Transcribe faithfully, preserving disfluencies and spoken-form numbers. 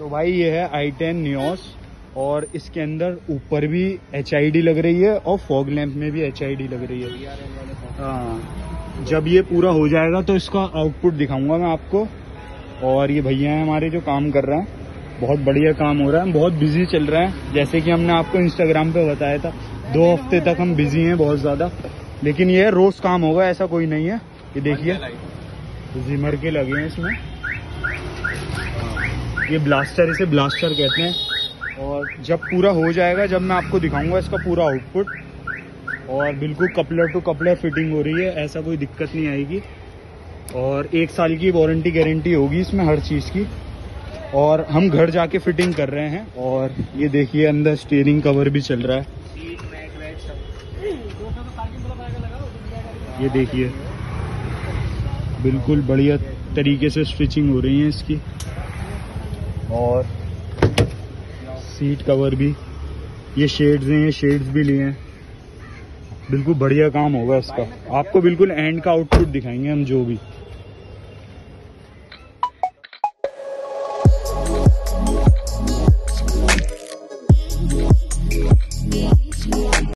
तो भाई ये है आई टेन नियोस और इसके अंदर ऊपर भी एच आई डी लग रही है और फॉग लैंप में भी एच आई डी लग रही है। हाँ, जब ये पूरा हो जाएगा तो इसका आउटपुट दिखाऊंगा मैं आपको। और ये भैया हैं हमारे जो काम कर रहे हैं, बहुत बढ़िया काम हो रहा है, बहुत बिजी चल रहा है। जैसे कि हमने आपको इंस्टाग्राम पे बताया था, दो हफ्ते तक हम बिजी हैं बहुत ज्यादा, लेकिन ये रोज काम होगा ऐसा कोई नहीं है। ये देखिए जिमर के लगे हैं इसमें, ये ब्लास्टर, इसे ब्लास्टर कहते हैं। और जब पूरा हो जाएगा, जब मैं आपको दिखाऊंगा इसका पूरा आउटपुट, और बिल्कुल कपलर टू कपलर फिटिंग हो रही है, ऐसा कोई दिक्कत नहीं आएगी। और एक साल की वारंटी गारंटी होगी इसमें हर चीज़ की। और हम घर जाके फिटिंग कर रहे हैं। और ये देखिए अंदर स्टीयरिंग कवर भी चल रहा है, ये देखिए बिल्कुल बढ़िया तरीके से स्टिचिंग हो रही है इसकी। और सीट कवर भी, ये शेड्स हैं, ये शेड्स भी लिए हैं, बिल्कुल बढ़िया काम होगा इसका। आपको बिल्कुल एंड का आउटपुट दिखाएंगे हम जो भी।